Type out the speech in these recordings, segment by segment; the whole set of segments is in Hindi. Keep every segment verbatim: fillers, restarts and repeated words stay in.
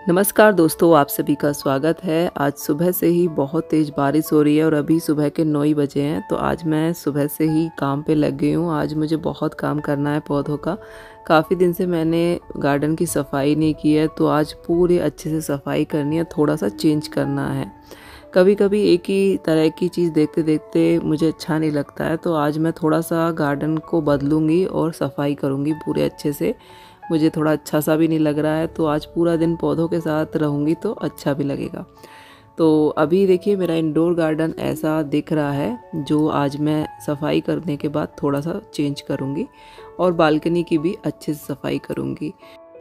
नमस्कार दोस्तों, आप सभी का स्वागत है। आज सुबह से ही बहुत तेज़ बारिश हो रही है और अभी सुबह के नौ ही बजे हैं। तो आज मैं सुबह से ही काम पे लग गई हूँ। आज मुझे बहुत काम करना है पौधों का। काफ़ी दिन से मैंने गार्डन की सफाई नहीं की है, तो आज पूरे अच्छे से सफाई करनी है, थोड़ा सा चेंज करना है। कभी कभी एक ही तरह की चीज़ देखते देखते मुझे अच्छा नहीं लगता है, तो आज मैं थोड़ा सा गार्डन को बदलूँगी और सफाई करूँगी पूरे अच्छे से। मुझे थोड़ा अच्छा सा भी नहीं लग रहा है, तो आज पूरा दिन पौधों के साथ रहूँगी तो अच्छा भी लगेगा। तो अभी देखिए मेरा इंडोर गार्डन ऐसा दिख रहा है, जो आज मैं सफाई करने के बाद थोड़ा सा चेंज करूँगी और बालकनी की भी अच्छे से सफाई करूँगी।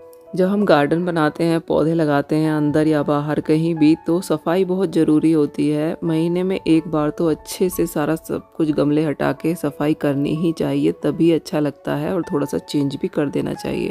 जब हम गार्डन बनाते हैं, पौधे लगाते हैं अंदर या बाहर कहीं भी, तो सफाई बहुत ज़रूरी होती है। महीने में एक बार तो अच्छे से सारा सब कुछ गमले हटा के सफाई करनी ही चाहिए, तभी अच्छा लगता है और थोड़ा सा चेंज भी कर देना चाहिए।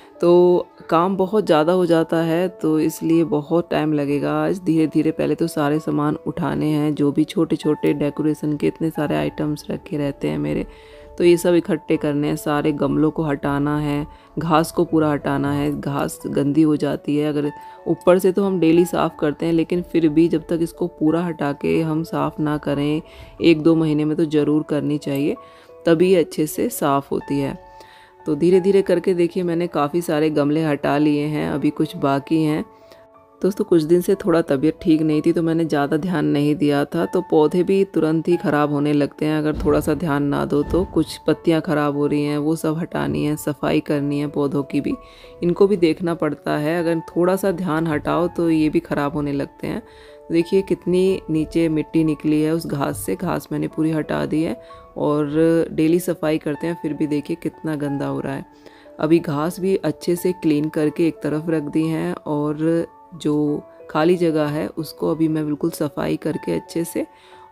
तो काम बहुत ज़्यादा हो जाता है, तो इसलिए बहुत टाइम लगेगा आज। धीरे धीरे पहले तो सारे सामान उठाने हैं, जो भी छोटे छोटे डेकोरेशन के इतने सारे आइटम्स रखे रहते हैं मेरे, तो ये सब इकट्ठे करने हैं। सारे गमलों को हटाना है, घास को पूरा हटाना है। घास गंदी हो जाती है, अगर ऊपर से तो हम डेली साफ़ करते हैं, लेकिन फिर भी जब तक इसको पूरा हटा के हम साफ़ ना करें, एक दो महीने में तो ज़रूर करनी चाहिए, तभी अच्छे से साफ़ होती है। तो धीरे धीरे करके देखिए मैंने काफ़ी सारे गमले हटा लिए हैं, अभी कुछ बाकी हैं। दोस्तों कुछ दिन से थोड़ा तबीयत ठीक नहीं थी, तो मैंने ज़्यादा ध्यान नहीं दिया था, तो पौधे भी तुरंत ही ख़राब होने लगते हैं अगर थोड़ा सा ध्यान ना दो तो। कुछ पत्तियां ख़राब हो रही हैं, वो सब हटानी है, सफाई करनी है पौधों की भी, इनको भी देखना पड़ता है। अगर थोड़ा सा ध्यान हटाओ तो ये भी ख़राब होने लगते हैं। देखिए कितनी नीचे मिट्टी निकली है उस घास से, घास मैंने पूरी हटा दी है और डेली सफाई करते हैं, फिर भी देखिए कितना गंदा हो रहा है। अभी घास भी अच्छे से क्लीन करके एक तरफ रख दी हैं और जो खाली जगह है उसको अभी मैं बिल्कुल सफाई करके अच्छे से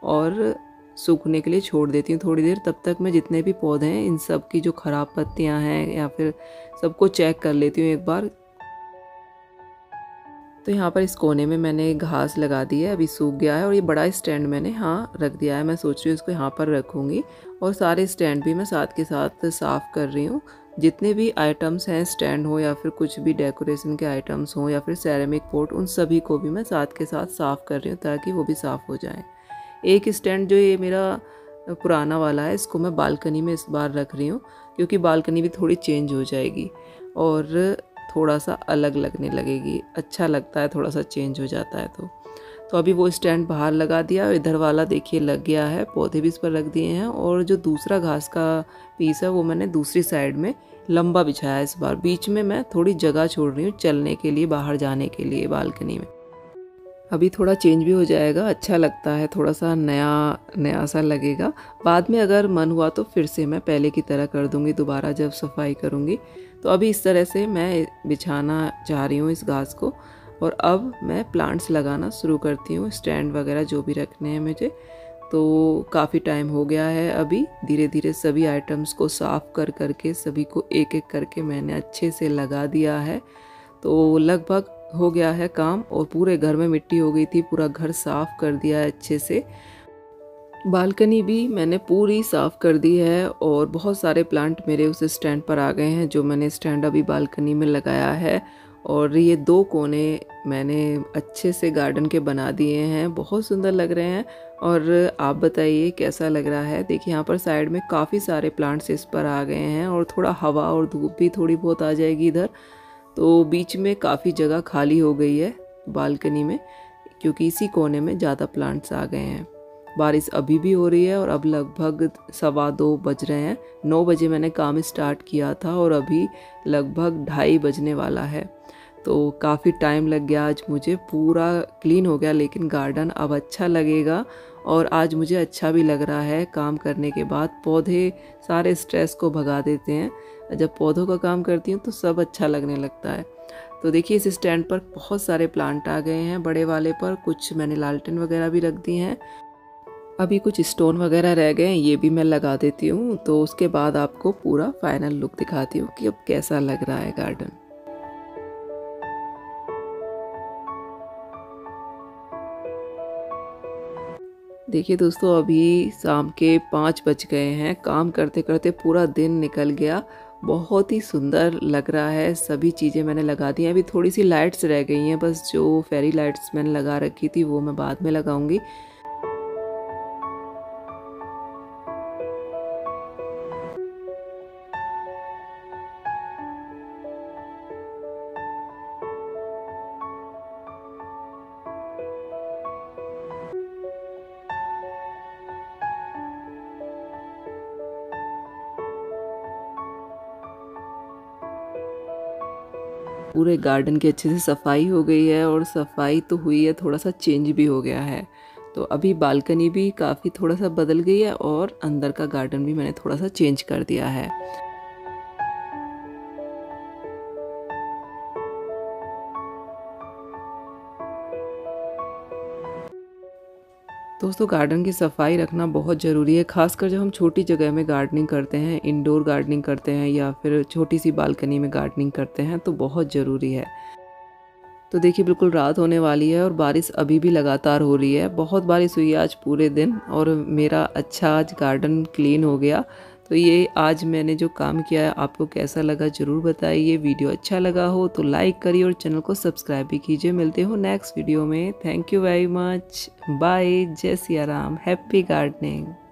और सूखने के लिए छोड़ देती हूँ थोड़ी देर। तब तक मैं जितने भी पौधे हैं इन सब की जो ख़राब पत्तियाँ हैं या फिर सबको चेक कर लेती हूँ एक बार। तो यहाँ पर इस कोने में मैंने घास लगा दी है, अभी सूख गया है, और ये बड़ा स्टैंड मैंने हाँ रख दिया है। मैं सोच रही हूँ इसको यहाँ पर रखूँगी और सारे स्टैंड भी मैं साथ के साथ साफ़ कर रही हूँ। जितने भी आइटम्स हैं, स्टैंड हो या फिर कुछ भी डेकोरेशन के आइटम्स हो या फिर सेरेमिक पॉट, उन सभी को भी मैं साथ के साथ साफ़ कर रही हूँ ताकि वो भी साफ़ हो जाए। एक स्टैंड जो ये मेरा पुराना वाला है, इसको मैं बालकनी में इस बार रख रही हूँ, क्योंकि बालकनी भी थोड़ी चेंज हो जाएगी और थोड़ा सा अलग लगने लगेगी। अच्छा लगता है थोड़ा सा चेंज हो जाता है तो तो अभी वो स्टैंड बाहर लगा दिया और इधर वाला देखिए लग गया है, पौधे भी इस पर रख दिए हैं। और जो दूसरा घास का पीस है वो मैंने दूसरी साइड में लंबा बिछाया है। इस बार बीच में मैं थोड़ी जगह छोड़ रही हूँ चलने के लिए, बाहर जाने के लिए बालकनी में। अभी थोड़ा चेंज भी हो जाएगा, अच्छा लगता है, थोड़ा सा नया नया सा लगेगा। बाद में अगर मन हुआ तो फिर से मैं पहले की तरह कर दूंगी दोबारा जब सफाई करूंगी। तो अभी इस तरह से मैं बिछाना चाह रही हूँ इस घास को, और अब मैं प्लांट्स लगाना शुरू करती हूँ, स्टैंड वगैरह जो भी रखने हैं मुझे। तो काफ़ी टाइम हो गया है, अभी धीरे धीरे सभी आइटम्स को साफ़ कर करके सभी को एक एक करके मैंने अच्छे से लगा दिया है। तो लगभग हो गया है काम और पूरे घर में मिट्टी हो गई थी, पूरा घर साफ़ कर दिया है अच्छे से। बालकनी भी मैंने पूरी साफ़ कर दी है और बहुत सारे प्लांट मेरे उस स्टैंड पर आ गए हैं जो मैंने स्टैंड अभी बालकनी में लगाया है। और ये दो कोने मैंने अच्छे से गार्डन के बना दिए हैं, बहुत सुंदर लग रहे हैं। और आप बताइए कैसा लग रहा है। देखिए यहाँ पर साइड में काफ़ी सारे प्लांट्स इस पर आ गए हैं और थोड़ा हवा और धूप भी थोड़ी बहुत आ जाएगी इधर, तो बीच में काफ़ी जगह खाली हो गई है बालकनी में, क्योंकि इसी कोने में ज़्यादा प्लांट्स आ गए हैं। बारिश अभी भी हो रही है और अब लगभग सवा दो बज रहे हैं। नौ बजे मैंने काम स्टार्ट किया था और अभी लगभग ढाई बजने वाला है, तो काफ़ी टाइम लग गया। आज मुझे पूरा क्लीन हो गया, लेकिन गार्डन अब अच्छा लगेगा और आज मुझे अच्छा भी लग रहा है काम करने के बाद। पौधे सारे स्ट्रेस को भगा देते हैं, जब पौधों का काम करती हूँ तो सब अच्छा लगने लगता है। तो देखिए इस स्टैंड पर बहुत सारे प्लांट आ गए हैं, बड़े वाले पर कुछ मैंने लालटेन वगैरह भी रख दी हैं। अभी कुछ स्टोन वगैरह रह गए हैं, ये भी मैं लगा देती हूँ, तो उसके बाद आपको पूरा फाइनल लुक दिखाती हूँ कि अब कैसा लग रहा है गार्डन। देखिए दोस्तों अभी शाम के पाँच बज गए हैं, काम करते करते पूरा दिन निकल गया बहुत ही सुंदर लग रहा है। सभी चीज़ें मैंने लगा दी हैं, अभी थोड़ी सी लाइट्स रह गई हैं, बस जो फेरी लाइट्स मैंने लगा रखी थी वो मैं बाद में लगाऊंगी। पूरे गार्डन की अच्छे से सफाई हो गई है, और सफाई तो हुई है, थोड़ा सा चेंज भी हो गया है। तो अभी बालकनी भी काफ़ी थोड़ा सा बदल गई है, और अंदर का गार्डन भी मैंने थोड़ा सा चेंज कर दिया है। दोस्तों, गार्डन की सफाई रखना बहुत ज़रूरी है, खासकर जब हम छोटी जगह में गार्डनिंग करते हैं, इंडोर गार्डनिंग करते हैं या फिर छोटी सी बालकनी में गार्डनिंग करते हैं, तो बहुत ज़रूरी है। तो देखिए, बिल्कुल रात होने वाली है और बारिश अभी भी लगातार हो रही है। बहुत बारिश हुई है आज पूरे दिन, और मेरा अच्छा आज गार्डन क्लीन हो गया। तो ये आज मैंने जो काम किया है, आपको कैसा लगा ज़रूर बताइए। वीडियो अच्छा लगा हो तो लाइक करिए और चैनल को सब्सक्राइब भी कीजिए। मिलते हो नेक्स्ट वीडियो में। Thank you very much. Bye. जय सिया राम। Happy gardening.